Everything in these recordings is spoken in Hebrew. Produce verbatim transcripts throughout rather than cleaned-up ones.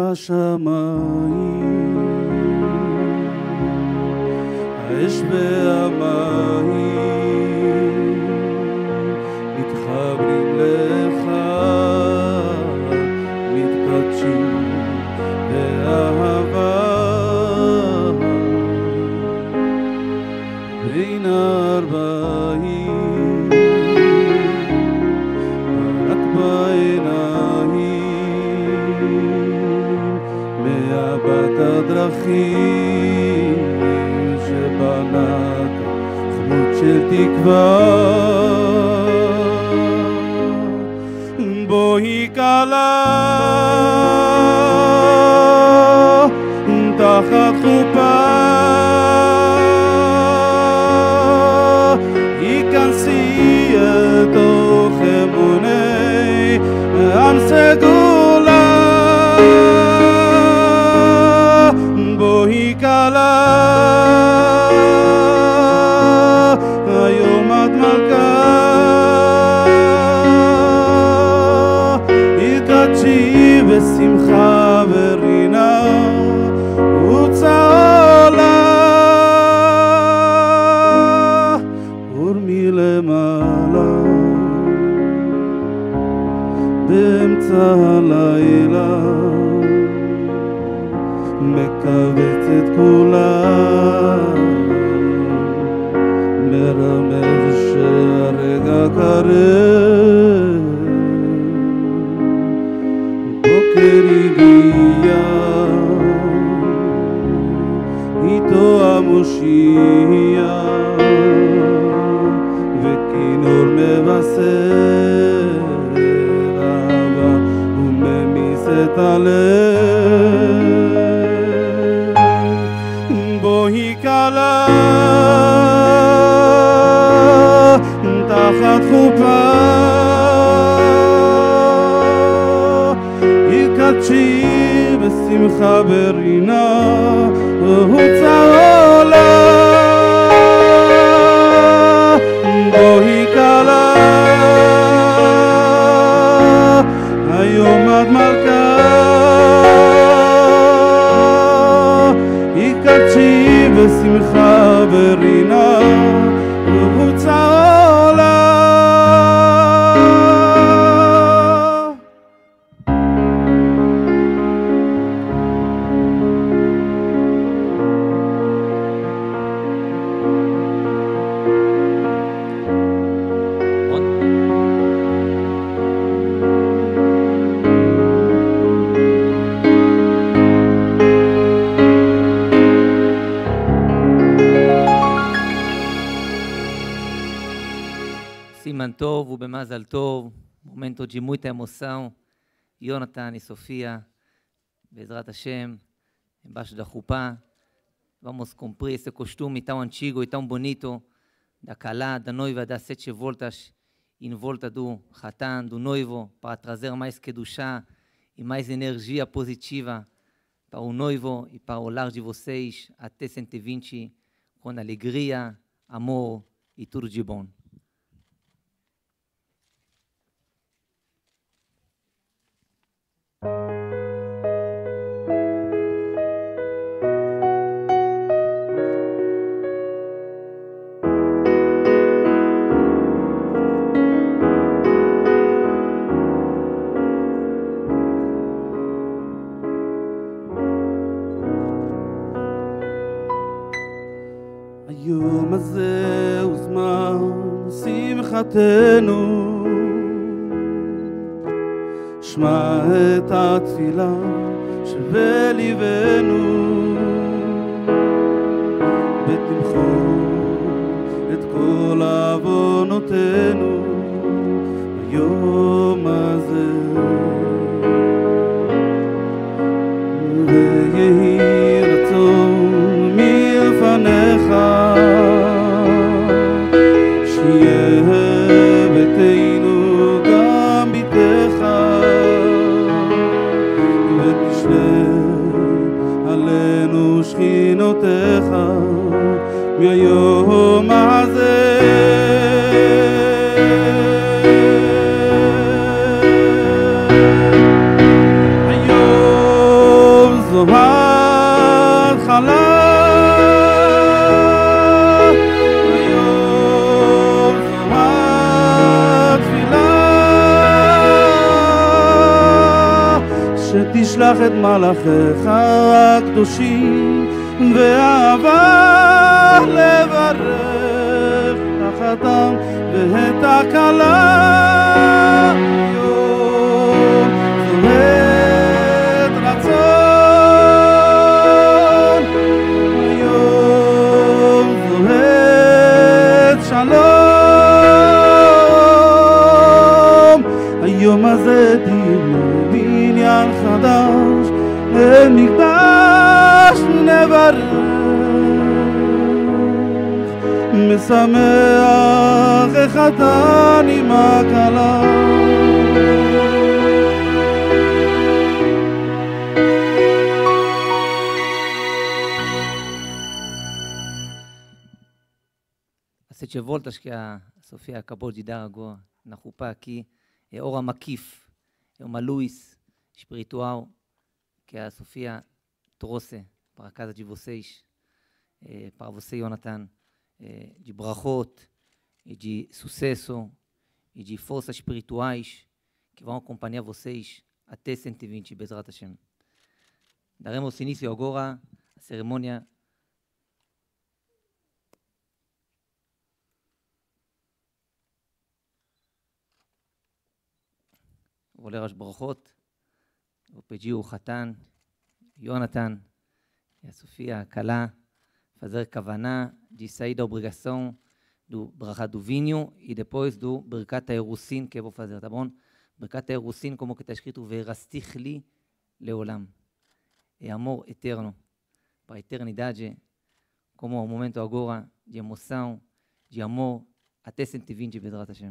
השמיים, האש והמים מתחברים לך, מתקדשים באהבה בין הארבעים, רק בעיניים מבט הדרכים שבנת חמוד של תקווה. בואי כלה תחת חופה, היכנסי לתוך אמוני עם סגולה. בואי כלה היום את מלכה, התקדשי בשמחה ורינה וצהלה, אור מלמעלה באמצע הלילה מקבץ את כולם, מרמז שהרגע קרב. בוקר הגיע איתו המושיע, וכינור מבשר אהבה וממיס את הלב. בואי כלה תחת חופה, התקדשי בשמחה ברינה וצהלה. בואי כלה היום את מלכה, התקדשי בשמחה ברינה וצהלה. סימן טוב ובמזל טוב, momento de muita emoção. Jonathan e Sofia, Bezrat Hashem, embaixo da Rupá, vamos cumprir esse costume tão antigo e tão bonito da Kalá, da noiva, das sete voltas em volta do Hatan, do noivo, para trazer mais Kedushá e mais energia positiva para o noivo e para o lar de vocês até cento e vinte, com alegria, amor e tudo de bom. היום הזה הוא זמן שמחתנו, שמע את התפילה שבליבנו, ותמחו את כל עוונותינו היום הזה, ויהי רצון מלפניך שיהיה ביתנו גם ביתך, ותשרה עלינו שכינותיך מהיום הזה. היום שלח את מלאכיך הקדושים ואהבה לברך החתן ואת הכלה יום זוהרת רצון יום זוהרת שלום היום הזה תבנה בניין חדש את מקדש נברך משמח החתן עם הכלה Se voltas que a Sofia acabou de dar agora na Rupá aqui, é hora maquif, é uma luz espiritual que a Sofia trouxe para a casa de vocês, é, para você, Jonathan, é, de brachot, e de sucesso e de forças espirituais que vão acompanhar vocês até cento e vinte, Bezrat Hashem. Daremos início agora à cerimônia vou ler as brachot, vou pedir o Hatan, Jonathan e a Sofia, a Kala, fazer kavaná de sair da obrigação do brachá do vinho e depois do Birkat HaErussin que eu vou fazer, tá bom? Birkat HaErussin, como que está escrito, Verastich li leolam. É amor eterno, para a eternidade, como o momento agora de emoção, de amor, até cento e vinte, Bezrat Hashem.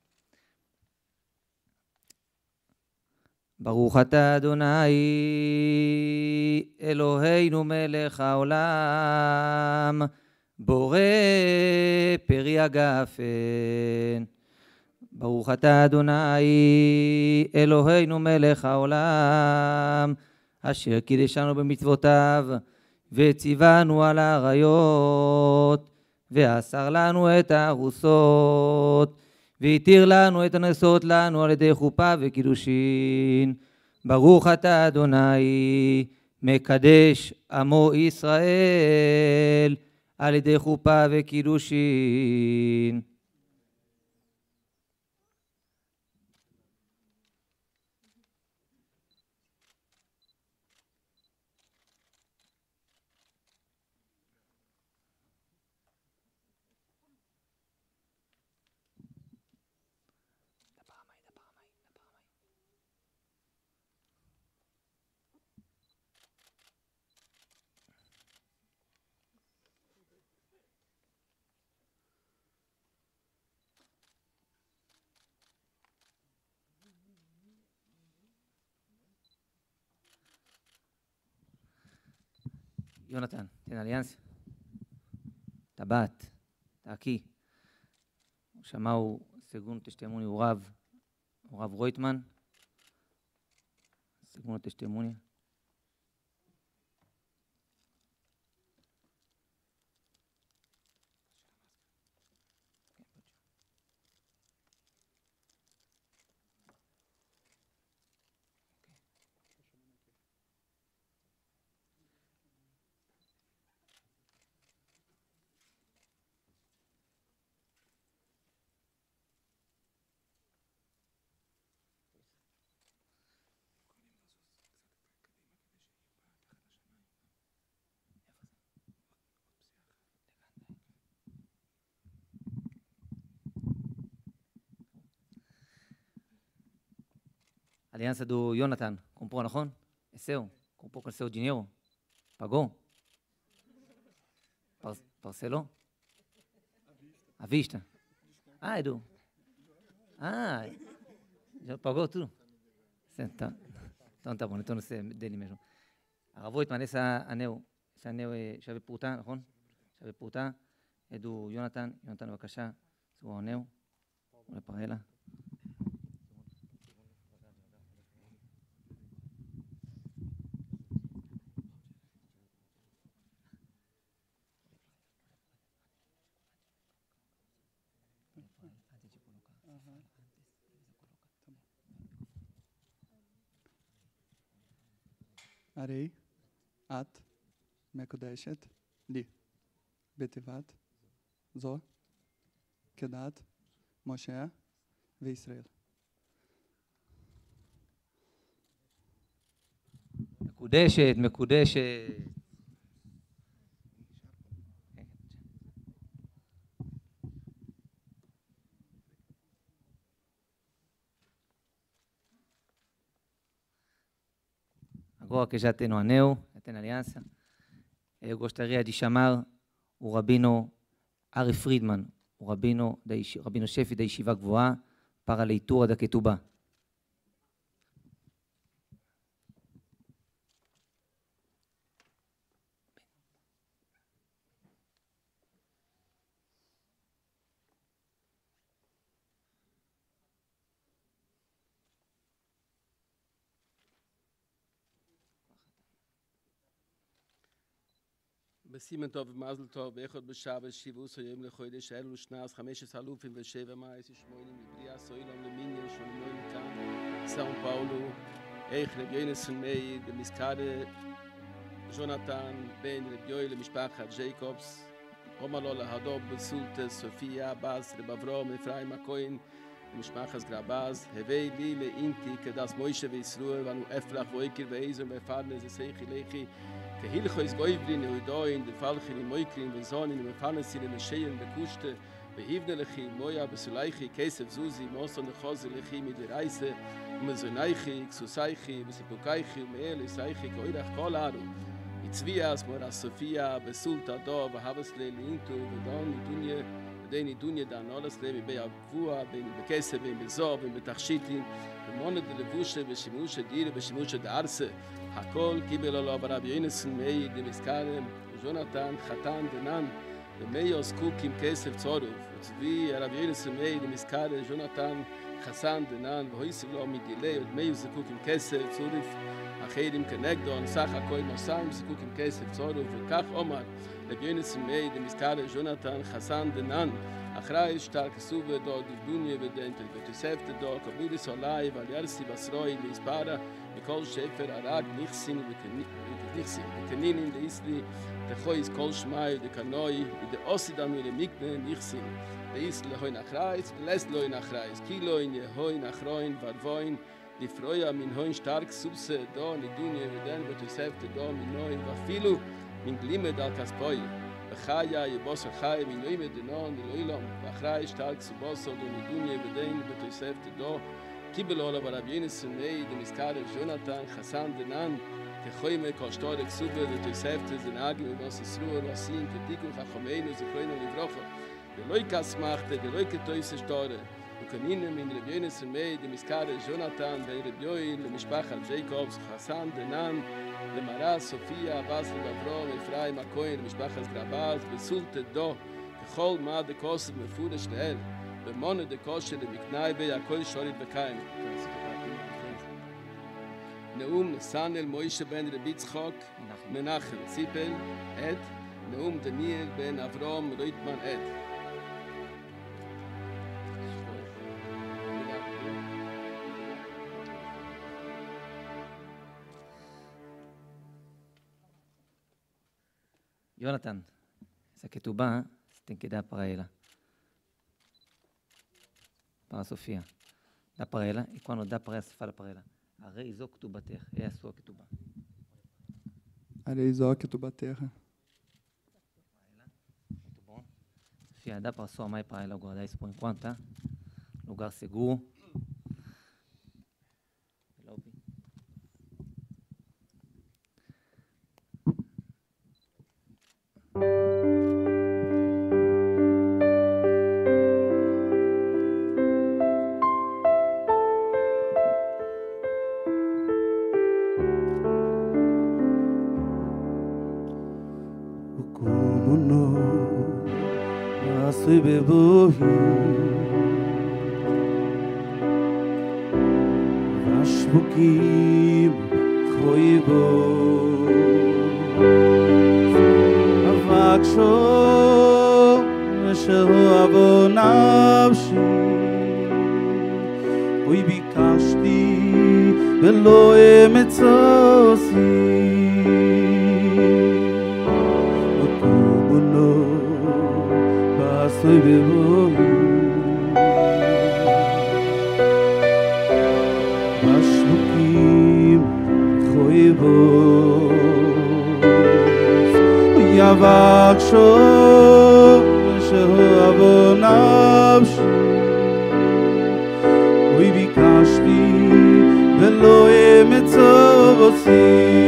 ברוך אתה אדוני אלוהינו מלך העולם בורא פרי הגפן ברוך אתה אדוני אלוהינו מלך העולם אשר קידשנו במצוותיו וציוונו על האריות ואסר לנו את הארוסות והתיר לנו את הנשות לנו על ידי חופה וקידושין. ברוך אתה אדוני, מקדש עמו ישראל על ידי חופה וקידושין. Jonathan, tem aliança? Tabat, está aqui. Vou chamar o segundo testemunho, o Rav, o Rav Reutemann. Segundo testemunho. Aliança do Jonathan, comprou, não? É seu? Comprou com seu dinheiro? Pagou? Parcelou? À vista? Ah, Edu. Ah, já pagou tudo? Então, então tá bom, então não sei dele mesmo. הרב רויטמן, esse anel, esse anel é chave פרוטה, נכון? chave פרוטה, é do Jonathan, Jonathan בבקשה, זה הוא anel, אולי פרלה. הרי את מקודשת לי בטבת זו כדת משה וישראל. מקודשת, מקודשת. Agora que já tem o anel, já tem a aliança, eu gostaria de chamar o rabino Ari Friedman, o rabino, da, rabino-chefe da Yeshiva Gvoá, para a leitura da Ketubá. בסימן טוב ומזל טוב, ואיכות בשבת שיבוס היום לחודש אלו שנת חמש עשרה אלופים ושבע מאה ושמונים לבריאה סוילם למיניה שולמון כאן סאו פאולו איך רביונסן מי במזכרה ז'ונתן בן רביוי למשפחת ג'ייקובס אומר לו להדוב בסולטה סופיה בס רבברום אפרים הכהן למשפחת גרבז הביא לי לאינתי כדס מוישה וישרוע ואנו אפלח ואיקר ואיזר ואפרנה זה סייחי לכי כהילכו יש גויברין יהודוין דפלחי למויקרין וזונין ומפרנסין לנשיין בקושטה והיבנה לכי מויה בסולייכי כסף זוזי מוסון לחוזי לכי מדרייסה ומזונייכי כסוסייכי וסיפוקייכי ומאל יסייכי כאוירך כל ערו מצביאס מורה סופיה בסולטה דו והבסלי לאינטו ודון מדוניה ודני דוניה דנולס לבי בי הגבוה בין בכסף בין בזור בין בתכשיטים ומונת דלבושה ושימושה דירה ושימושה דארסה הכל קיבל עליו ברבי יונסן מאי דמזכרם וז'ונתן חתן דנן ומאיוס קוקים כסף צורוף וצבי הרבי יונסן מאי דמזכרם ז'ונתן חסן דנן והויסב לו מדילי ומאיוס קוקים כסף צורוף אחרים כנגדון סך הכל נוסעים זקוקים כסף צורוף וכך אומר רבי יונסן מאי דמזכרם ז'ונתן חסן דנן אחראי שטרק סובה דו דבדוניה ודנטל ותוספת דו קבודיס עולי ועל ירסי בסרוי להספרה מכל שפר הרג נכסים וקנינים דאיסלי דחויס כל שמאי דקנוי ודאוסידם ולמיקנה נכסים דאיסלי הוין אחרייס ולסלוין אחרייס קילוין יהוין אחרוין ורבוין דפרויה מן הוין שטרק סובסה דו נדוניה ודן ותוספת דו מנוין ואפילו מן גלימד על כספוי וחיה יבוסר חי מינויים דנון דלוילום ואחראי שטרק סובוסו דו נדוניה ודן ותוספת דו קיבל עליו הרבי יונסן מאי דמזכרם ז'ונתן חסן דנן כחוימה כל שטורק סובה ותוספת זנאגי ומוס ישרוע ועשין כתיקו חכמינו זכרנו לברוכו דלוי כסמכת דלוי כתויס שטורה וכנינה מן רבי יונסן מאי דמזכרם ז'ונתן בן רביוי למשפחת ג'ייקובס חסן דנן למראה סופיה בס לבברום אפרים הכהן למשפחת גרבז בסולטה דו ככל מה דקוסת מפורש לאל במונה דקושה למקנאי בי הכל שורית וקיים. נאום סנל מוישה בן רבי צחוק מנחם ציפל עד נאום דניאל בן אברום רויטמן עד. Jonathan, essa ketubá você tem que dar para ela. Para a Sofia. Dá para ela, e quando dá para ela, você fala para ela. Arei zó ketubater, é a sua ketubá. Arei zó ketubater. Muito bom. Sofia, dá para a sua mãe para ela guardar isso por enquanto, tá? Lugar seguro. בבוהי והשבוקים חויבו אבק שור אשר אבו נפשי אוי ביקשתי ולא אמצוסי ותובונו בעשוי בבואי בשבוקים חויבוס ויבקשו שאוהבו נפשי וביקשתי ולא אמצוסי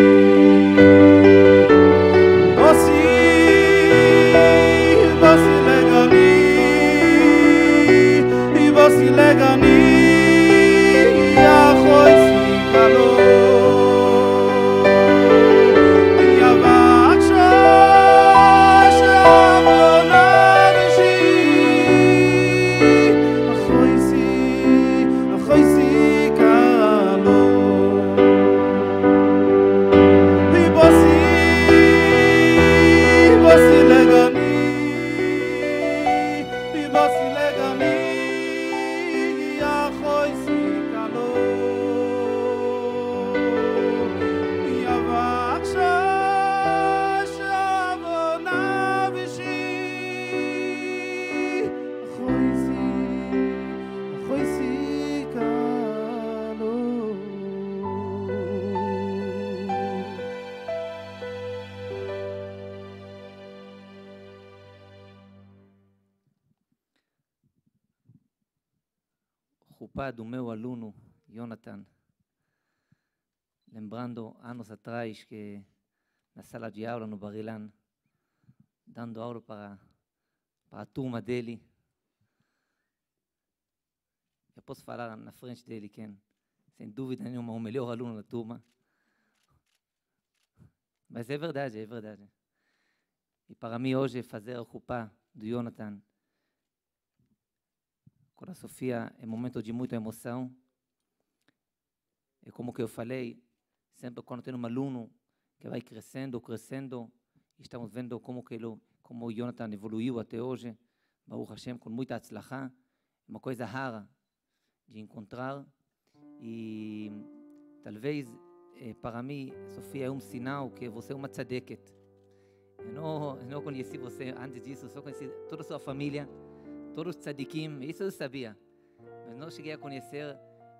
do meu aluno, Jonathan, lembrando anos atrás que na sala de aula no Bar-Ilan, dando aula para, para a turma dele. Eu posso falar na frente dele, quem, sem dúvida nenhuma, o melhor aluno da turma. Mas é verdade, é verdade. E para mim hoje fazer a Chupá do Jonathan com a Sofia é um momento de muita emoção. É como que eu falei, sempre quando tem um aluno que vai crescendo, crescendo, estamos vendo como que ele, como o Jonathan evoluiu até hoje, Baruch Hashem, com muita atzlachá, uma coisa rara de encontrar. E talvez para mim, Sofia, é um sinal que você é uma tzadeket. Eu não, eu não conheci você antes disso, só conheci toda a sua família, todos os tzadikim, isso eu sabia. Mas não cheguei a conhecer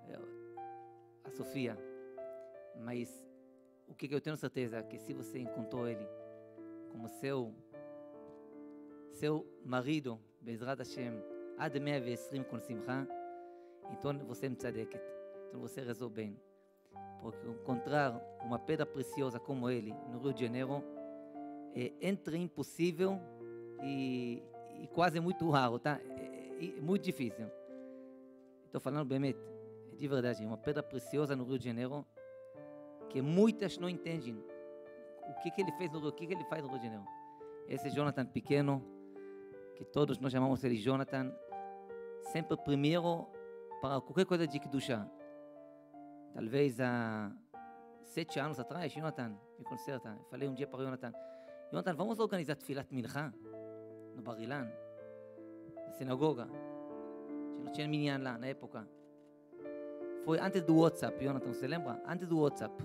a Sofia. Mas o que eu tenho certeza é que se você encontrou ele como seu, seu marido, Bezrat Hashem, Ad mea ve'esrim com simcha, então você é um tzadeket. Então você rezou bem. Porque encontrar uma pedra preciosa como ele no Rio de Janeiro é entre impossível e, e quase muito raro, tá? É, é muito difícil. Estou falando bem, de verdade, uma pedra preciosa no Rio de Janeiro que muitas não entendem o que, que ele fez no Rio, o que, que ele faz no Rio de Janeiro. Esse Jonathan pequeno, que todos nós chamamos ele Jonathan, sempre primeiro para qualquer coisa de Kedushá. Talvez há sete anos atrás, Jonathan, me conserta, eu falei um dia para o Jonathan, Jonathan, vamos organizar Tfilat Mincha no Bar-Ilan, na sinagoga, que não tinha minyan lá na época. Foi antes do WhatsApp, Jonathan, você lembra? Antes do WhatsApp.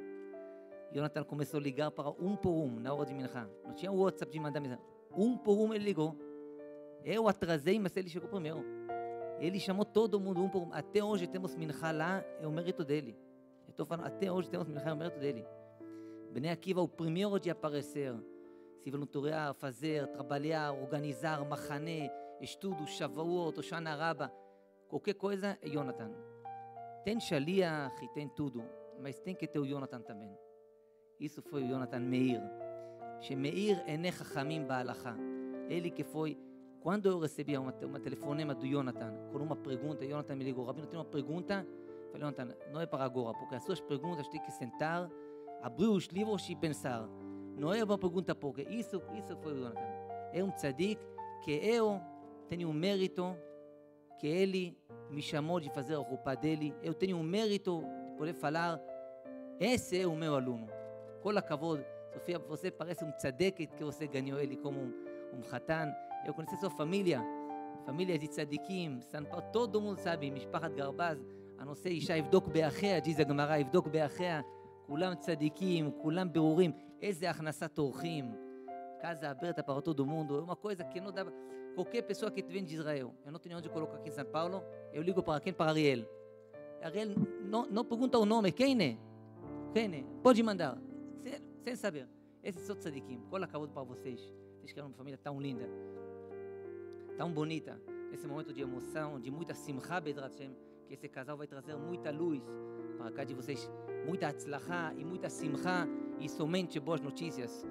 Jonathan começou a ligar para um por um na hora de Mincha. Não tinha o WhatsApp de mandar mensagem. Um por um ele ligou. Eu atrasei, mas ele chegou primeiro. Ele chamou todo mundo um por um. Até hoje temos Mincha lá, é o mérito dele. Eu estou falando, até hoje temos Mincha, é o mérito dele. Bnei Akiva, o primeiro de aparecer, se voluntariar, fazer, trabalhar, organizar, machané, estudo, Shavuot, Shana Rabba, qualquer coisa é Jonathan. Tem Shaliach e tem tudo, mas tem que ter o Jonathan também. Isso foi o Jonathan Meir. Shemeir enei chachamim ba'alacha. Ele que foi, quando eu recebi uma, uma telefonema do Jonathan, com uma pergunta, Jonathan me ligou, Rabino, tem uma pergunta, eu falei, Jonathan, não é para agora, porque as suas perguntas tem que sentar, abrir os livros e pensar. Não é uma pergunta porque isso, isso foi o Jonathan. É um tzadik que eu tenho um mérito, que ele me chamou de fazer a roupa dele, eu tenho um mérito de poder falar, esse é o meu aluno. Com a kavod, Sofia, você parece um tzadeket que você ganhou ele como um, um chatan. Eu conheci sua família, família de tzadikim, São Paulo, todo mundo sabe, Mishpachat Garbaz, הנושא אישה יבדוק באחיה, diz a Gemara, יבדוק באחיה, כולם צדיקים, כולם ברורים, איזה הכנסת אורחים. Casa aberta para todo mundo, é uma coisa que não dá. Qualquer pessoa que vem de Israel, eu não tenho onde colocar aqui em São Paulo, eu ligo para quem? Para Ariel. Ariel não, não pergunta o nome, quem é? Quem é? Pode mandar, sem, sem saber. Esses são tzadikim, cola acabou para vocês. Vocês que eram uma família tão linda, tão bonita. Esse momento de emoção, de muita simcha, Bezrat Hashem, que esse casal vai trazer muita luz para cá de vocês, muita atzlachá e muita simcha e somente boas notícias.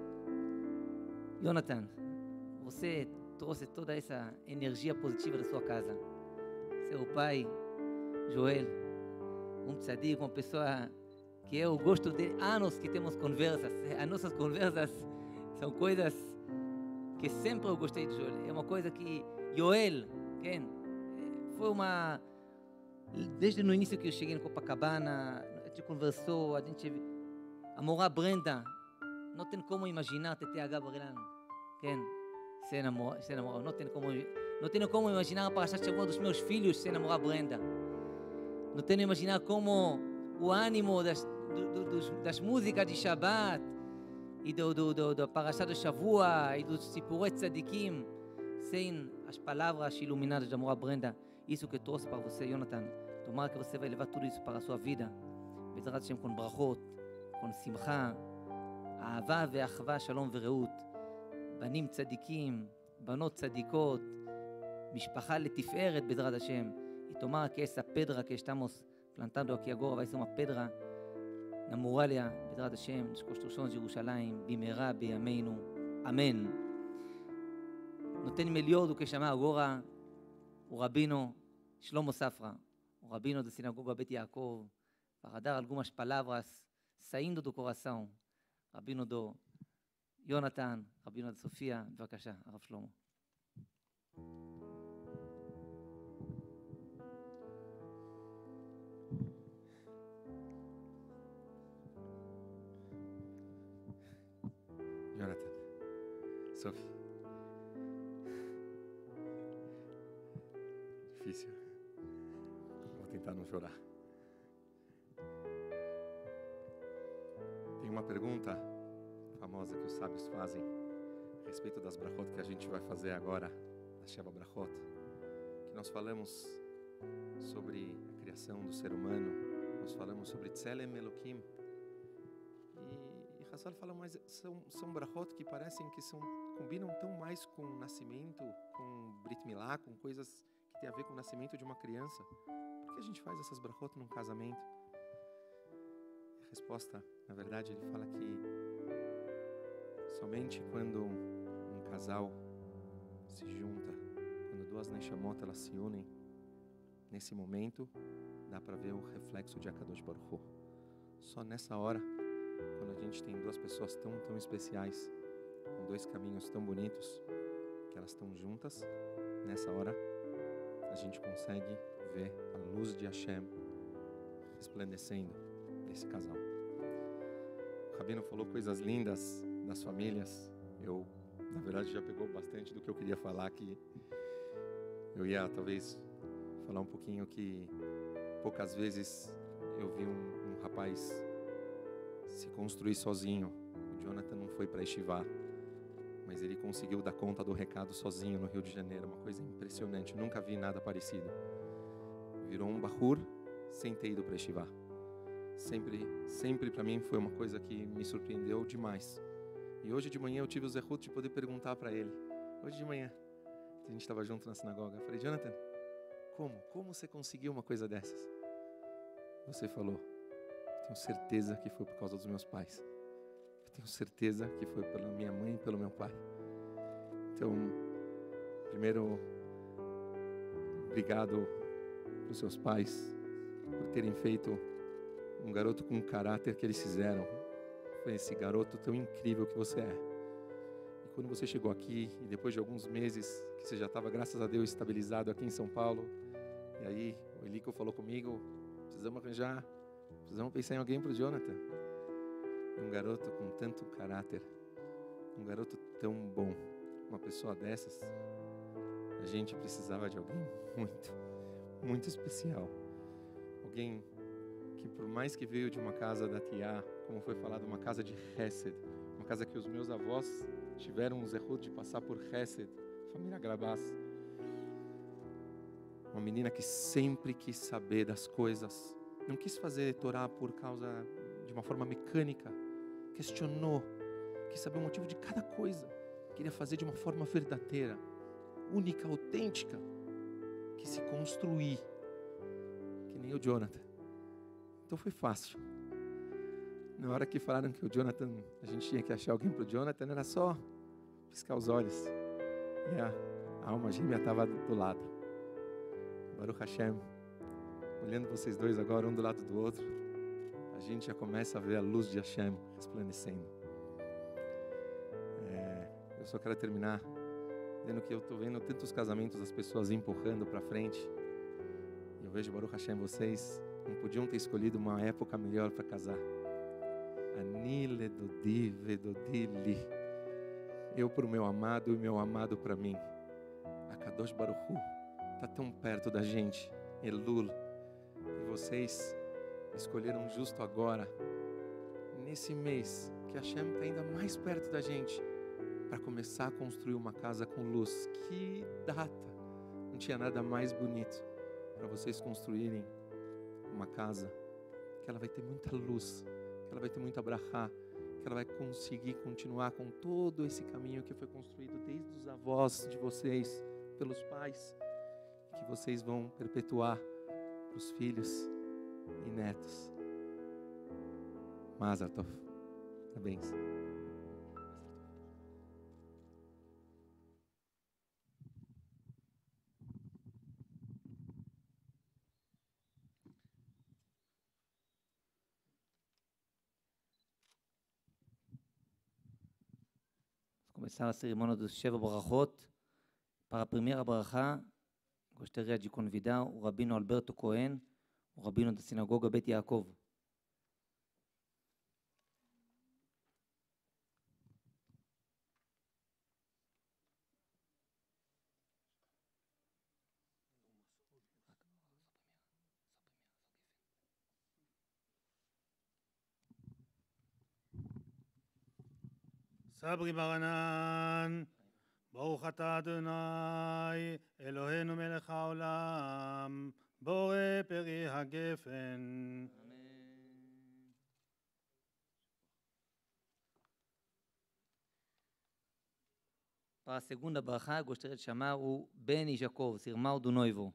Jonathan, você trouxe toda essa energia positiva da sua casa. Seu pai, Joel, um tzadik, uma pessoa que eu gosto de anos que temos conversas. As nossas conversas são coisas que sempre eu gostei de Joel. É uma coisa que Joel, quem? Foi uma... Desde o início que eu cheguei em Copacabana, a gente conversou, a gente... A Morá Brenda, não tem como imaginar T H Bar-Ilan, quem? Sem namorar, sem namorar. Não tem como, não tenho como imaginar a Parashat Shavua dos meus filhos sem namorar Brenda. Não tenho imaginar como o ânimo das, do, do, dos, das músicas de Shabbat e do, do, do, do Parashat Shavua e dos Sipurei Tzadikim sem as palavras iluminadas da Morá Brenda. Isso que eu trouxe para você, Jonathan. Tomara que você vai levar tudo isso para a sua vida. Bezrat Hashem, com brachot, com simcha, אהבה ואחווה, שלום ורעות, בנים צדיקים, בנות צדיקות, משפחה לתפארת בעזרת השם. Y tomara que esa pedra que estamos plantando aqui agora vai ser uma pedra na muralha, בעזרת השם, das construções de Jerusalém, במהרה בימינו, amém. Não tem melhor do que chamar agora o rabino Shlomo Safra, o rabino da sinagoga Bet Yaakov, para dar algumas palavras saindo do coração. רבינו דו, יונתן, רבינו דה סופיה, בבקשה, הרב שלמה. יונתן, סופי. Difícil. Vou tentar não chorar. Tem uma pergunta famosa que os sábios fazem a respeito das brachot que a gente vai fazer agora, da Sheva Brachot, que nós falamos sobre a criação do ser humano, nós falamos sobre Tselem Elokim, e, e Hassal fala, mas são, são brachot que parecem que são, combinam tão mais com o nascimento, com Brit Milá, com coisas que tem a ver com o nascimento de uma criança. Por que a gente faz essas brachot num casamento? A resposta, na verdade, ele fala que somente quando um casal se junta, quando duas Neshamot elas se unem, nesse momento dá para ver o reflexo de Akadosh Baruch Hu. Só nessa hora, quando a gente tem duas pessoas tão, tão especiais, com dois caminhos tão bonitos, que elas estão juntas, nessa hora a gente consegue ver a luz de Hashem resplandecendo desse casal. O Rabino falou coisas lindas das famílias. Eu, na verdade, já pegou bastante do que eu queria falar aqui. Eu ia, talvez, falar um pouquinho que poucas vezes eu vi um, um rapaz se construir sozinho. O Jonathan não foi para Yeshiva, mas ele conseguiu dar conta do recado sozinho no Rio de Janeiro. Uma coisa impressionante. Eu nunca vi nada parecido. Virou um bahur sem ter ido para Yeshiva. Sempre, sempre para mim foi uma coisa que me surpreendeu demais. E hoje de manhã eu tive o zehut de poder perguntar para ele. Hoje de manhã, a gente estava junto na sinagoga. Eu falei, Jonathan, como? Como você conseguiu uma coisa dessas? Você falou, tenho certeza que foi por causa dos meus pais. Eu tenho certeza que foi pela minha mãe e pelo meu pai. Então, primeiro, obrigado para os seus pais por terem feito um garoto com o caráter que eles fizeram. Foi esse garoto tão incrível que você é. E quando você chegou aqui, e depois de alguns meses, que você já estava, graças a Deus, estabilizado aqui em São Paulo, e aí o Elico falou comigo, precisamos arranjar, precisamos pensar em alguém para o Jonathan. Um garoto com tanto caráter, um garoto tão bom, uma pessoa dessas, a gente precisava de alguém muito, muito especial. Alguém que, por mais que veio de uma casa da Tiá, como foi falado, uma casa de Hesed, uma casa que os meus avós tiveram o zehut de passar por Hesed, família Grabás. Uma menina que sempre quis saber das coisas, não quis fazer Torá por causa de uma forma mecânica, questionou, quis saber o motivo de cada coisa, queria fazer de uma forma verdadeira, única, autêntica, quis se construir, que nem o Jonathan. Então foi fácil. Na hora que falaram que o Jonathan, a gente tinha que achar alguém para o Jonathan, era só piscar os olhos. E a, a alma gêmea estava do lado. Baruch Hashem, olhando vocês dois agora, um do lado do outro, a gente já começa a ver a luz de Hashem resplandecendo. É, eu só quero terminar dizendo que eu estou vendo tantos casamentos, as pessoas empurrando para frente. E eu vejo, Baruch Hashem, vocês não podiam ter escolhido uma época melhor para casar. Anile dodi vedodili. Eu para o meu amado e o meu amado para mim. A Kadosh Baruch Hu está tão perto da gente. Elul. E vocês escolheram justo agora, nesse mês, que Hashem está ainda mais perto da gente, para começar a construir uma casa com luz. Que data! Não tinha nada mais bonito para vocês construírem uma casa que ela vai ter muita luz, que ela vai ter muita brachá, que ela vai conseguir continuar com todo esse caminho que foi construído desde os avós de vocês, pelos pais, que vocês vão perpetuar para os filhos e netos. Mazal Tov. Parabéns. Começar a cerimônia dos Sheva Brachot. Para a primeira brachá, gostaria de convidar o Rabino Alberto Cohen, o Rabino da Sinagoga Bet Yaakov. סברי ברנן, ברוך אתה אדוני, אלוהינו מלך העולם, בורא פרי הגפן. Para a segunda brachá, gostaria de chamar o Beni Jacob, irmão do noivo.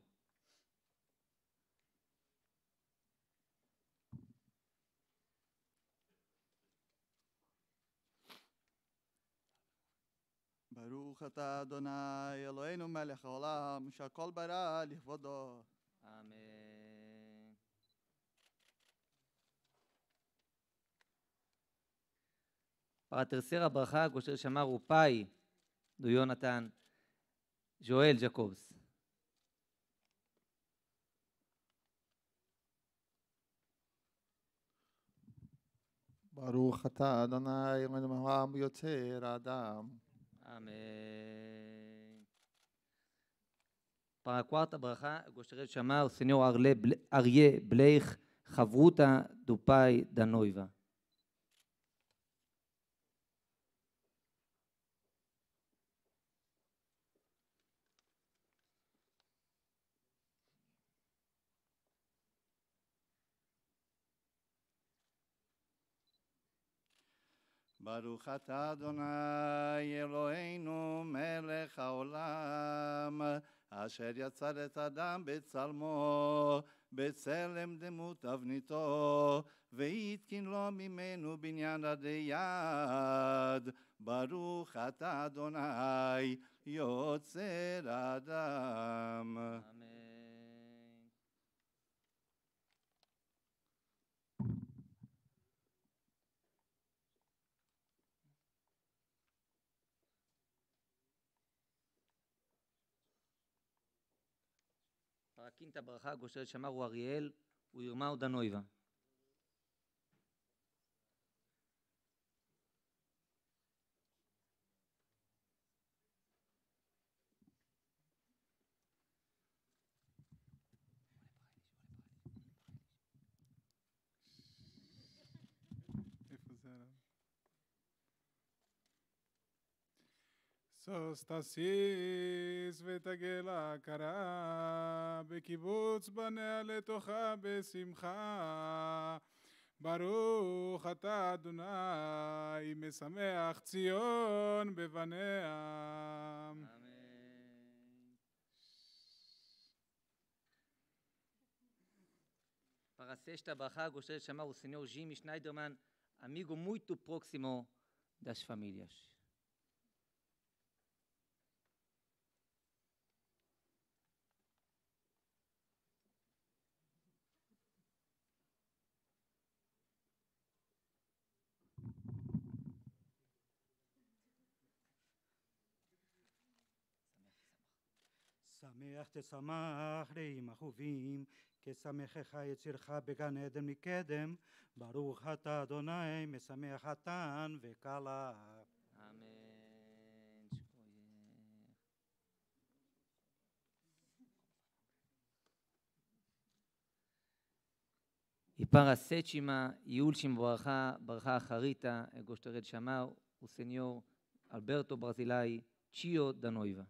ברוך אתה אדוני אלוהינו מלך העולם שהכל ברא לכבודו. Amém. Para a terceira brachá, gostaria de chamar o pai do Jonathan, Joel Jacobs. ברוך אתה אדוני אלוהינו מלך העולם יוצר האדם. Amém. Para a quarta brachá, eu gostaria de chamar o senhor Aryeh Bleich, Chavruta do pai da noiva. ברוך אתה אדוני אלוהינו מלך העולם אשר יצר את אדם בצלמו בצלם דמות תבניתו והתקין לו ממנו בניין ידי יד ברוך אתה אדוני יוצר האדם. Para a quinta brachá, gostaria de chamar o Ariel, o irmão da noiva. שוש תסיס ותגל ההכרה, בקיבוץ בניה לתוכה בשמחה. ברוך אתה אדוני, משמח ציון בבניה. Para a sexta barra, gostaria de chamar o senhor Jimmy Schneiderman, amigo muito próximo das famílias. שמח תשמח רעים אחובים, כשמחך יצירך בגן עדן מקדם. ברוך אתה אדוני, משמח חתן וכלה. Amém. E para a sétima e última barra, barra Harita, eu gostaria de chamar o senhor Alberto Barzilai, tio da noiva.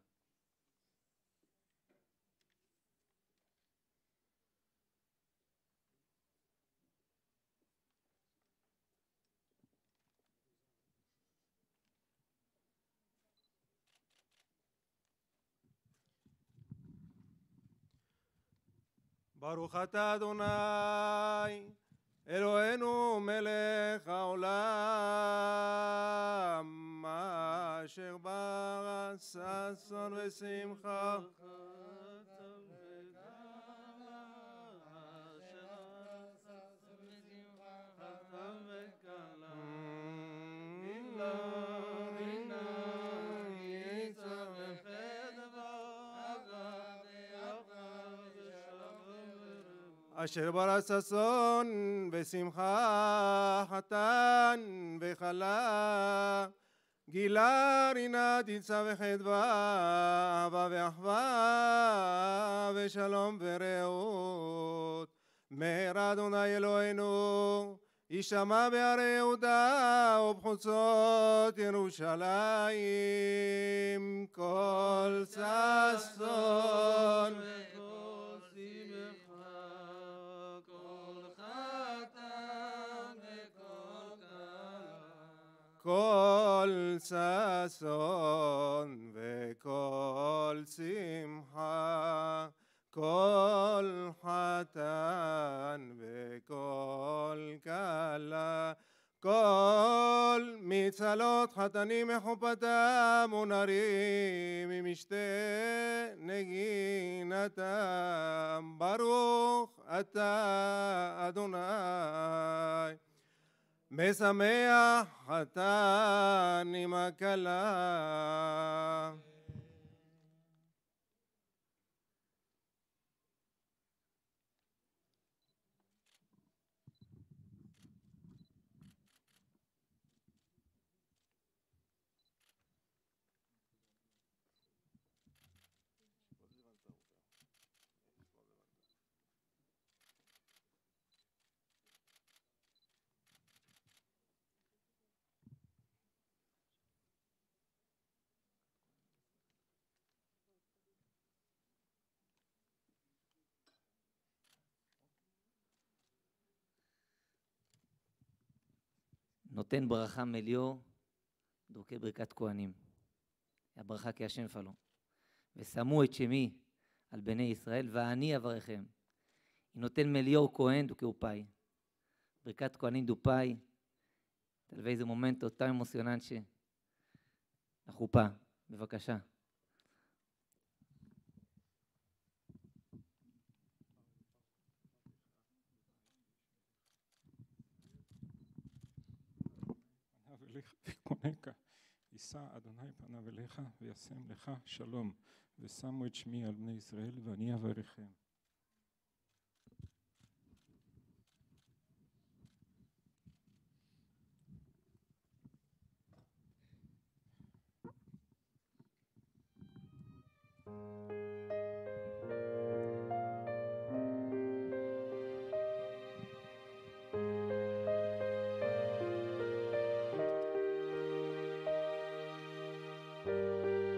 ברוך אתה אדוני אלוהינו מלך העולם אשר ברא ששון ושמחה אשר ברא ששון ושמחה חתן וכלה גילה רינה תצא וחדווה אהבה ואחווה ושלום ורעות מהרה אדוני אלוהינו יישמע בהרי יהודה ובחוצות ירושלים כל ששון כל ששון וכל שמחה כל חתן וכל כלה כל מצלות חתנים מחופתם ונרים ממשתה נגינתם ברוך אתה אדוני משמח חתן עם הכלה. נותן ברכה מליאו, דורקי ברכת כהנים. הברכה כי השם פלו. ושמו את שמי על בני ישראל, ואני אברכם. נותן מליאו כהן דוקי ופאי. ברכת כהנים דופאי. תלווי איזה מומנטו, tan emocionante. החופה, בבקשה. וקונקה, יישא אדוני פניו אליך וישם לך שלום, ושמו את שמי על בני ישראל ואני אברכם. Thank you.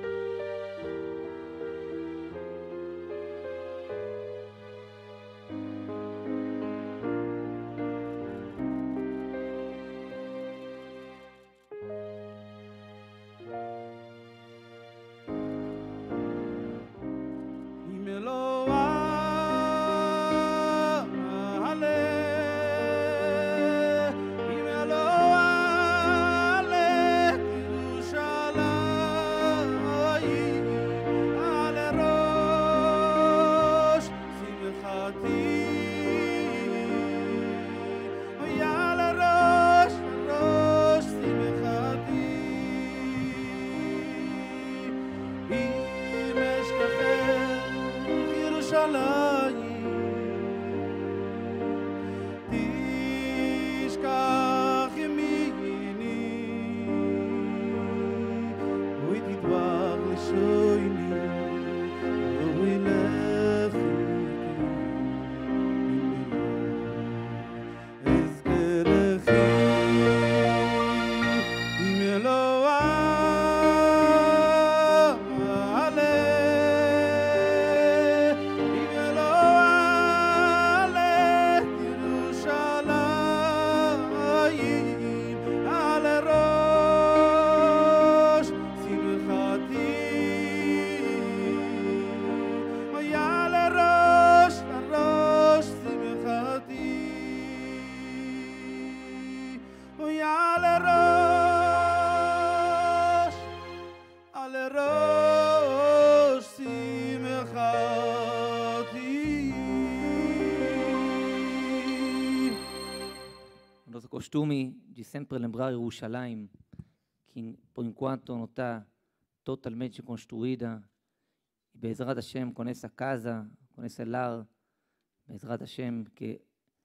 costume de sempre lembrar Jerusalém, que por enquanto não está totalmente construída. E Bezrat Hashem, com essa casa, com esse lar, Bezrat Hashem, que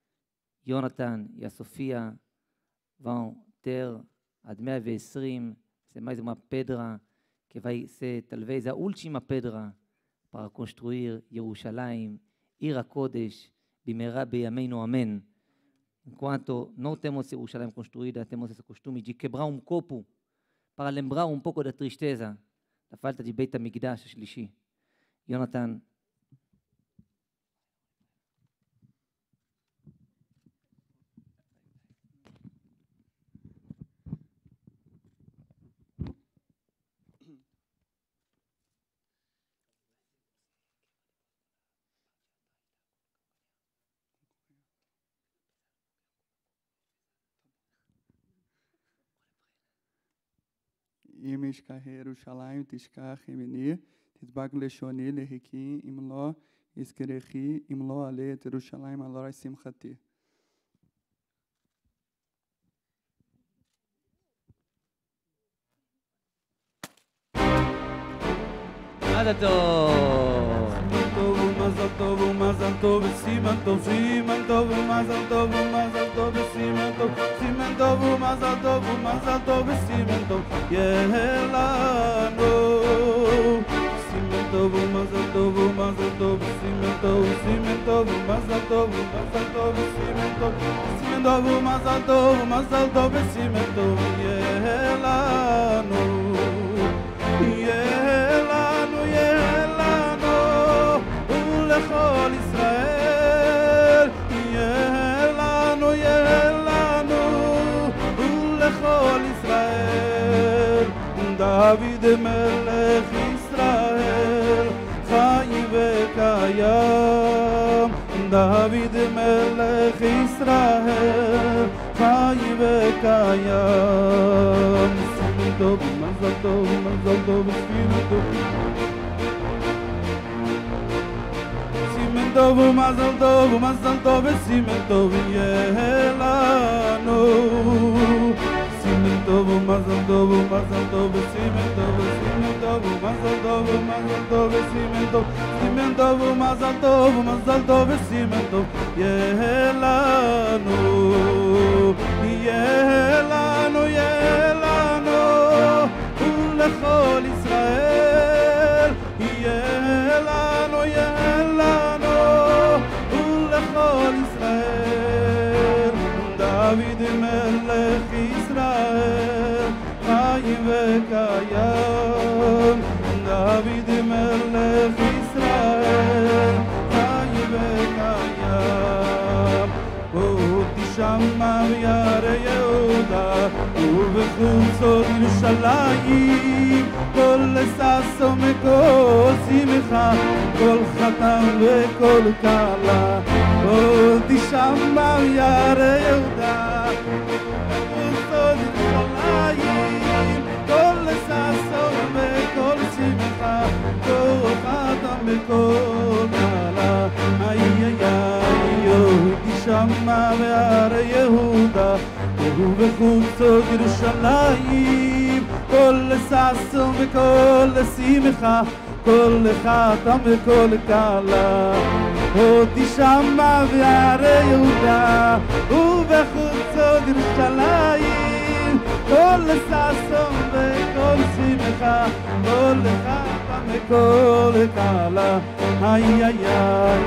Jonathan e a Sofia vão ter a mil e vinte, ser mais uma pedra que vai ser talvez a última pedra para construir Jerusalém, Ir HaKodesh, Bimera Beyameinu Amém. Enquanto não temos Jerusalém construída, temos esse costume de quebrar um copo para lembrar um pouco da tristeza, da falta de Beit HaMikdash Shlishi. Jonathan, אם ישכח ירושלים תשכח ימיני, תדבק לשוני להקיא, אם לא יזכרכי, אם לא אעלה את ירושלים על הר שמחתי. מזל טוב! מזל טוב ומזל טוב וסימן טוב, סימן טוב ומזל טוב ומזל טוב וסימן טוב, סימן טוב ומזל טוב ומזל טוב וסימן טוב, יהיה לנו. סימן טוב ומזל טוב ומזל טוב וסימן טוב, סימן טוב ומזל טוב ומזל טוב וסימן טוב, סימן טוב ומזל טוב ומזל טוב וסימן טוב, יהיה לנו. יהיה לנו, יהיה לנו, ולכל ישראל. יהיה לנו, יהיה לנו, ולכל ישראל. דוד מלך ישראל, חי וקיים. דוד מלך ישראל, חי וקיים. סימן טוב ומזל טוב ומזל טוב וסימן טוב, סימן טוב ומזל טוב ומזל טוב וסימן טוב, יהיה לנו. סימן טוב ומזל טוב ומזל טוב וסימן טוב, סימן טוב ומזל טוב ומזל טוב וסימן טוב, סימן טוב ומזל טוב ומזל טוב וסימן טוב, יהיה לנו. יהיה לנו, יהיה לנו, ולכל ישראל. יהיה לנו, יהיה לנו, ולכל ישראל. דוד מלך ישראל, חי וקיים. דוד מלך ישראל, חי וקיים. תשמע ביערי יהודה ובחוצות ירושלים, כל ששון מגוסים שמחה כל חתן וכל כלה עוד תשמע ירא יהודה וסוד ירושלים כל ששון וכל שמחה כל חתן וכל כלה איי איי איי עוד תשמע ירא יהודה ובחוצות ירושלים כל ששון וכל שמחה כל חתן וכל כלה עוד תשמע וירא יהודה ובחוצות ירושלים כל ששון וכל שמחה כל חתן וכל כלה איי איי איי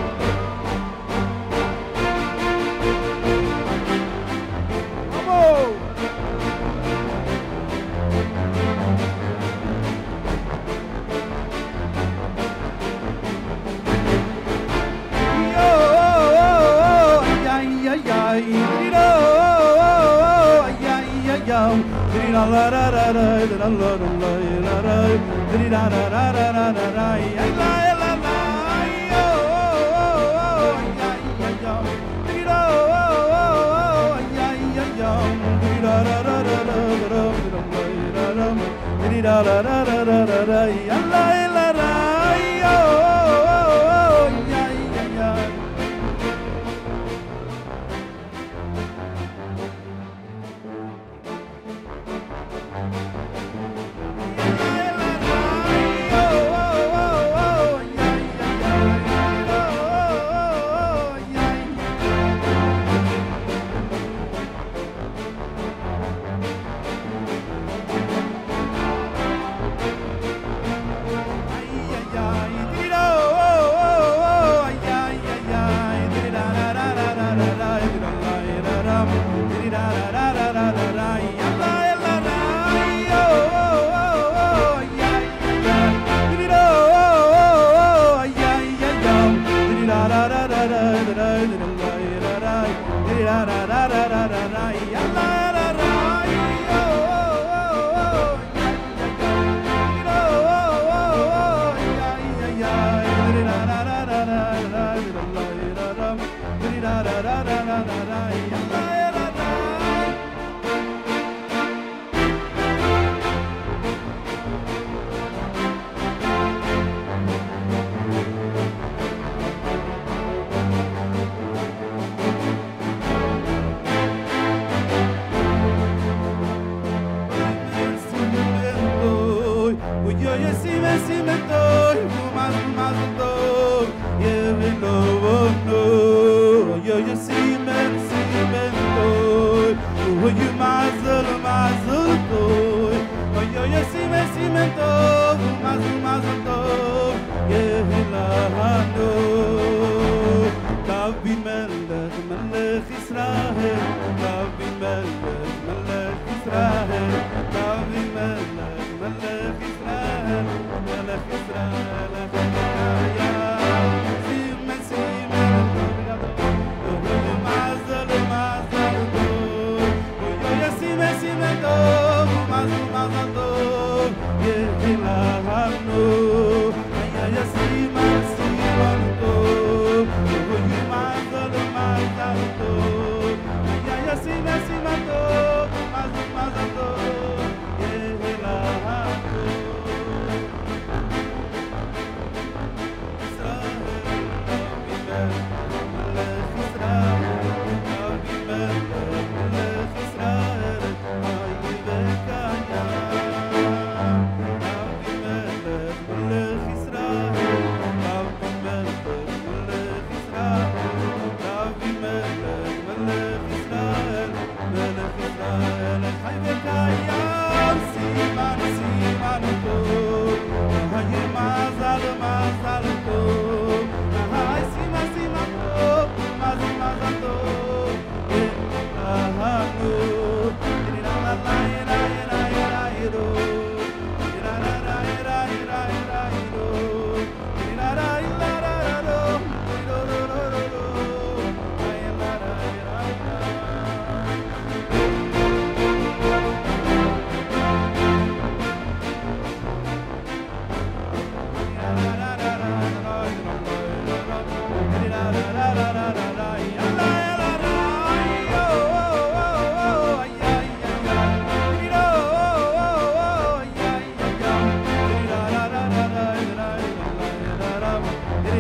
la la la la la la la la la la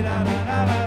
ra ra ra ra